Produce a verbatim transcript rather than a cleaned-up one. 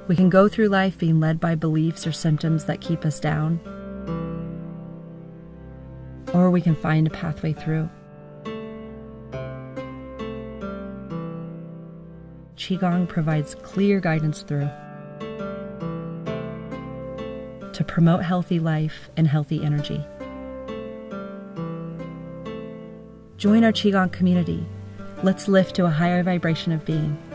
We can go through life being led by beliefs or symptoms that keep us down, or we can find a pathway through. Qigong provides clear guidance through to promote healthy life and healthy energy. Join our Qigong community. Let's lift to a higher vibration of being.